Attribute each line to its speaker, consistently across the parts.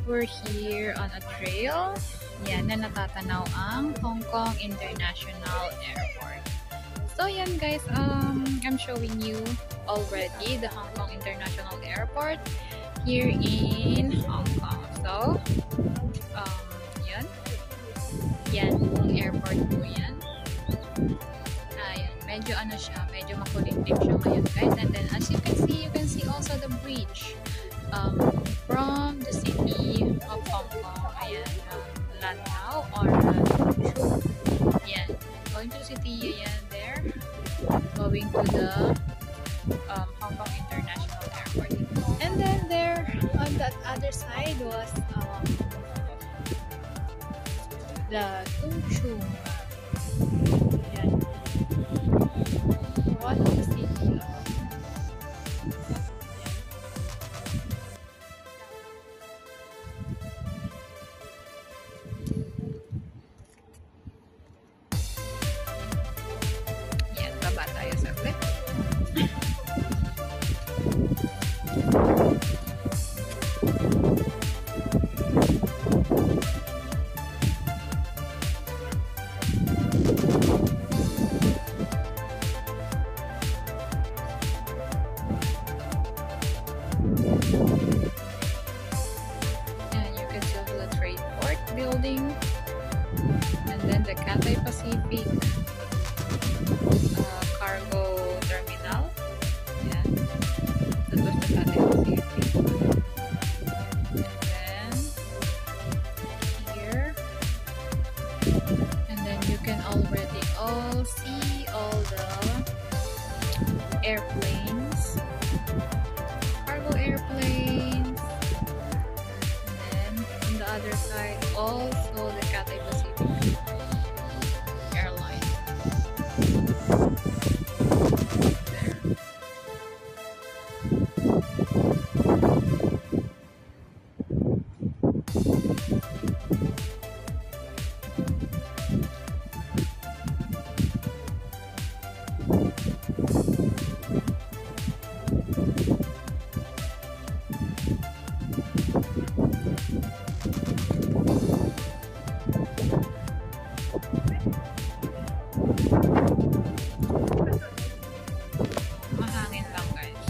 Speaker 1: we're here on a trail. Yan, na natatanaw ang Hong Kong International Airport. So yan guys, I'm showing you already the Hong Kong International Airport here in Hong Kong. So, yan. Yan, yung airport po yan. Ayan, medyo ano siya, medyo makulimlim siya ngayon guys. And then as you can see also the bridge from the city of Hong Kong. Ayan, Lanao or yan, going to the city, ayan, there, going to the Hong Kong International Airport. And then there on that other side was the Tung. Yan. What is the city? Yan, baba tayo sa clip. And you can see the trade port building, and then the Cathay Pacific cargo terminal. Yeah, that was the Cathay Pacific. And then here, and then you can already all see all the airplanes, cargo airplanes, and then on the other side also the Cathay Pacific airline. There. Mahangin lang guys.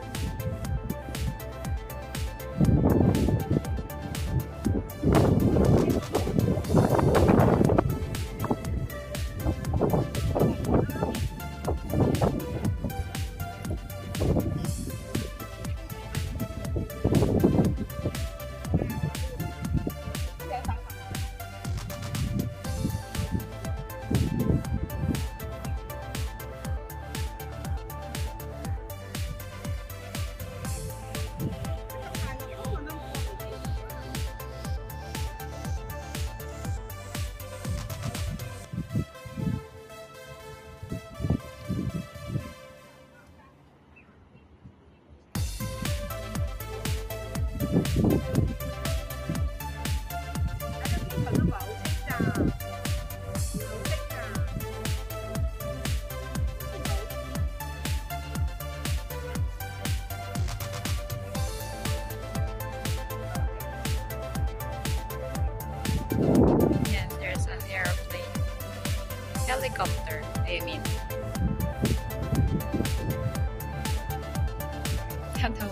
Speaker 1: Yes, there's an airplane. Helicopter, I mean. Hello.